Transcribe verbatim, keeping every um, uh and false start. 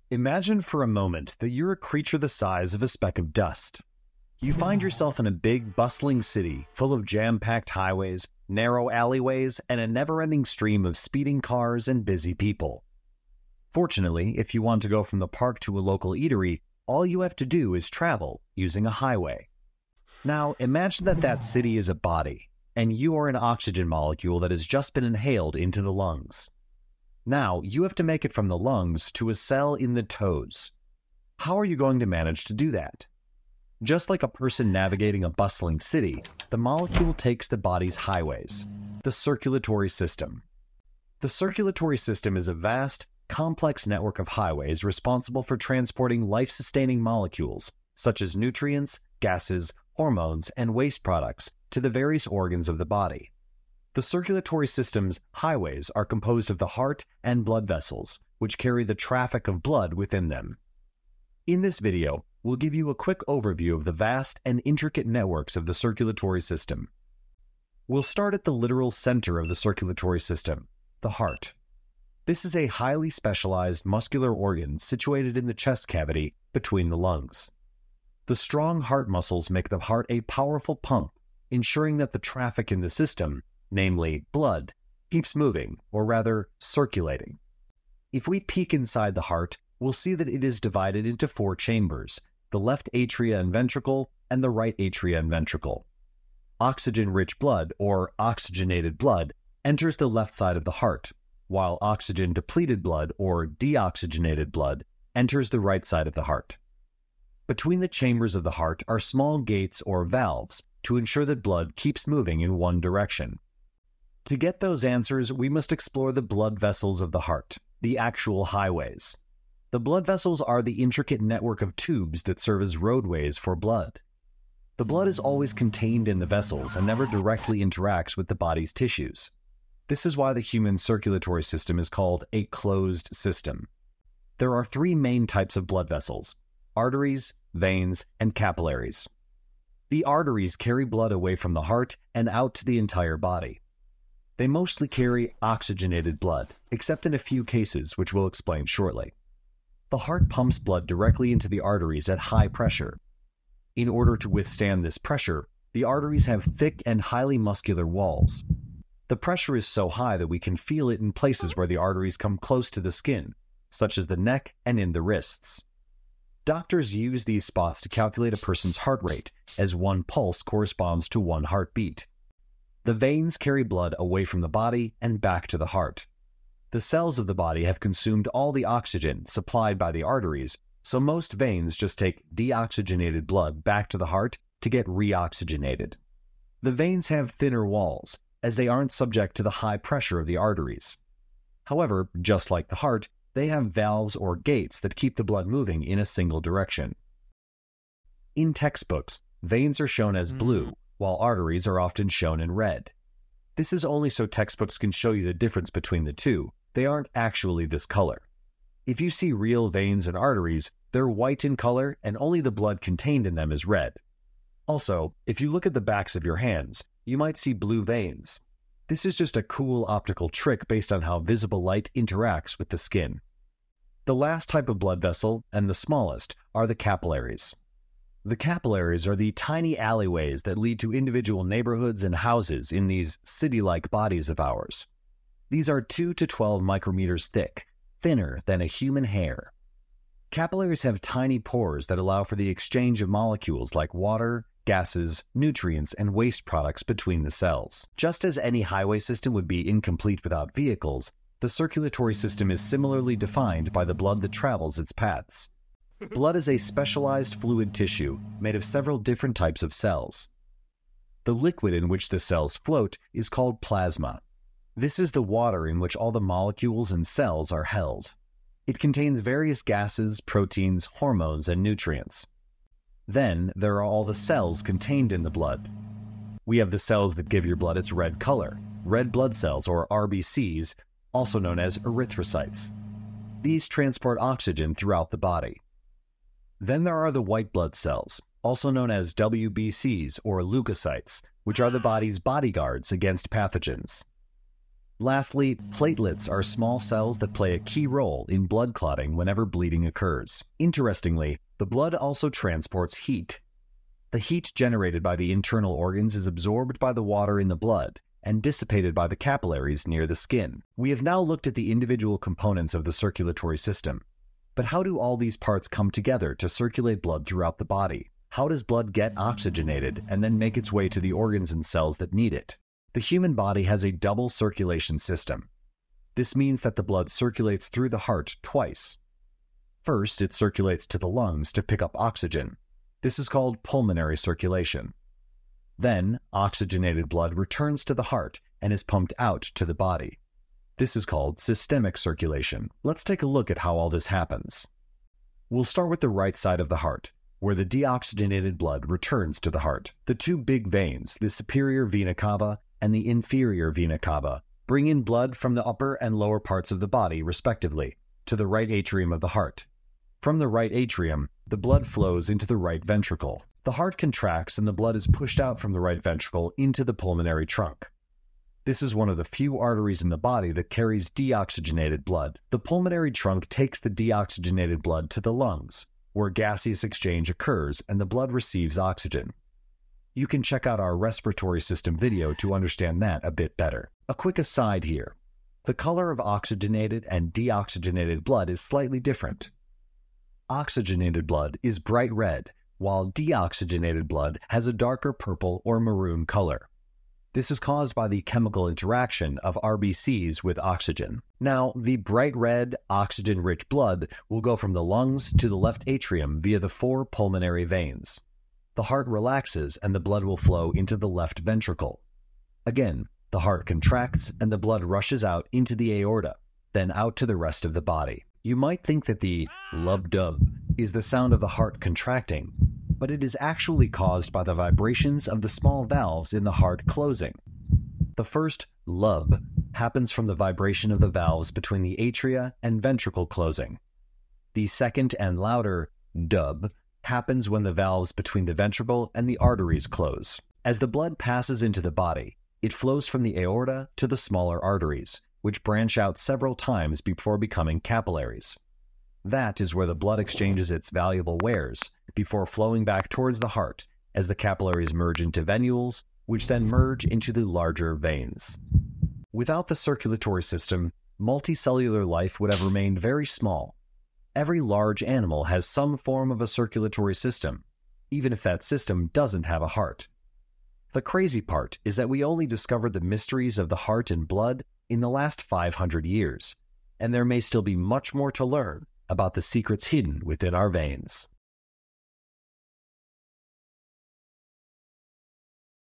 Imagine for a moment that you're a creature the size of a speck of dust. You find yourself in a big, bustling city full of jam-packed highways, narrow alleyways, and a never-ending stream of speeding cars and busy people. Fortunately, if you want to go from the park to a local eatery, all you have to do is travel using a highway. Now, imagine that that city is a body, and you are an oxygen molecule that has just been inhaled into the lungs. Now, you have to make it from the lungs to a cell in the toes. How are you going to manage to do that? Just like a person navigating a bustling city, the molecule takes the body's highways, the circulatory system. The circulatory system is a vast, complex network of highways responsible for transporting life-sustaining molecules, such as nutrients, gases, hormones, and waste products, to the various organs of the body. The circulatory system's highways are composed of the heart and blood vessels, which carry the traffic of blood within them. In this video, we'll give you a quick overview of the vast and intricate networks of the circulatory system. We'll start at the literal center of the circulatory system, the heart. This is a highly specialized muscular organ situated in the chest cavity between the lungs. The strong heart muscles make the heart a powerful pump, ensuring that the traffic in the system, namely blood, keeps moving, or rather circulating. If we peek inside the heart, we'll see that it is divided into four chambers, the left atria and ventricle and the right atria and ventricle. Oxygen-rich blood, or oxygenated blood, enters the left side of the heart, while oxygen-depleted blood, or deoxygenated blood, enters the right side of the heart. Between the chambers of the heart are small gates or valves to ensure that blood keeps moving in one direction. To get those answers, we must explore the blood vessels of the heart, the actual highways. The blood vessels are the intricate network of tubes that serve as roadways for blood. The blood is always contained in the vessels and never directly interacts with the body's tissues. This is why the human circulatory system is called a closed system. There are three main types of blood vessels: arteries, veins, and capillaries. The arteries carry blood away from the heart and out to the entire body. They mostly carry oxygenated blood, except in a few cases, which we'll explain shortly. The heart pumps blood directly into the arteries at high pressure. In order to withstand this pressure, the arteries have thick and highly muscular walls. The pressure is so high that we can feel it in places where the arteries come close to the skin, such as the neck and in the wrists. Doctors use these spots to calculate a person's heart rate, as one pulse corresponds to one heartbeat. The veins carry blood away from the body and back to the heart. The cells of the body have consumed all the oxygen supplied by the arteries, so most veins just take deoxygenated blood back to the heart to get reoxygenated. The veins have thinner walls, as they aren't subject to the high pressure of the arteries. However, just like the heart, they have valves or gates that keep the blood moving in a single direction. In textbooks, veins are shown as blue, while arteries are often shown in red. This is only so textbooks can show you the difference between the two. They aren't actually this color. If you see real veins and arteries, they're white in color and only the blood contained in them is red. Also, if you look at the backs of your hands, you might see blue veins. This is just a cool optical trick based on how visible light interacts with the skin. The last type of blood vessel, and the smallest, are the capillaries. The capillaries are the tiny alleyways that lead to individual neighborhoods and houses in these city-like bodies of ours. These are two to twelve micrometers thick, thinner than a human hair. Capillaries have tiny pores that allow for the exchange of molecules like water, gases, nutrients, and waste products between the cells. Just as any highway system would be incomplete without vehicles, the circulatory system is similarly defined by the blood that travels its paths. Blood is a specialized fluid tissue made of several different types of cells. The liquid in which the cells float is called plasma. This is the water in which all the molecules and cells are held. It contains various gases, proteins, hormones, and nutrients. Then there are all the cells contained in the blood. We have the cells that give your blood its red color, red blood cells or R B Cs, also known as erythrocytes. These transport oxygen throughout the body. Then there are the white blood cells, also known as W B Cs or leukocytes, which are the body's bodyguards against pathogens. Lastly, platelets are small cells that play a key role in blood clotting whenever bleeding occurs. Interestingly, the blood also transports heat. The heat generated by the internal organs is absorbed by the water in the blood and dissipated by the capillaries near the skin. We have now looked at the individual components of the circulatory system. But how do all these parts come together to circulate blood throughout the body? How does blood get oxygenated and then make its way to the organs and cells that need it? The human body has a double circulation system. This means that the blood circulates through the heart twice. First, it circulates to the lungs to pick up oxygen. This is called pulmonary circulation. Then, oxygenated blood returns to the heart and is pumped out to the body. This is called systemic circulation. Let's take a look at how all this happens. We'll start with the right side of the heart, where the deoxygenated blood returns to the heart. The two big veins, the superior vena cava and the inferior vena cava, bring in blood from the upper and lower parts of the body, respectively, to the right atrium of the heart. From the right atrium, the blood flows into the right ventricle. The heart contracts and the blood is pushed out from the right ventricle into the pulmonary trunk. This is one of the few arteries in the body that carries deoxygenated blood. The pulmonary trunk takes the deoxygenated blood to the lungs, where gaseous exchange occurs and the blood receives oxygen. You can check out our respiratory system video to understand that a bit better. A quick aside here. The color of oxygenated and deoxygenated blood is slightly different. Oxygenated blood is bright red, while deoxygenated blood has a darker purple or maroon color. This is caused by the chemical interaction of R B Cs with oxygen. Now, the bright red, oxygen-rich blood will go from the lungs to the left atrium via the four pulmonary veins. The heart relaxes and the blood will flow into the left ventricle. Again, the heart contracts and the blood rushes out into the aorta, then out to the rest of the body. You might think that the lub-dub is the sound of the heart contracting, but it is actually caused by the vibrations of the small valves in the heart closing. The first lub happens from the vibration of the valves between the atria and ventricle closing. The second and louder dub happens when the valves between the ventricle and the arteries close. As the blood passes into the body, it flows from the aorta to the smaller arteries, which branch out several times before becoming capillaries. That is where the blood exchanges its valuable wares before flowing back towards the heart as the capillaries merge into venules, which then merge into the larger veins. Without the circulatory system, multicellular life would have remained very small. Every large animal has some form of a circulatory system, even if that system doesn't have a heart. The crazy part is that we only discovered the mysteries of the heart and blood in the last five hundred years, and there may still be much more to learn about the secrets hidden within our veins.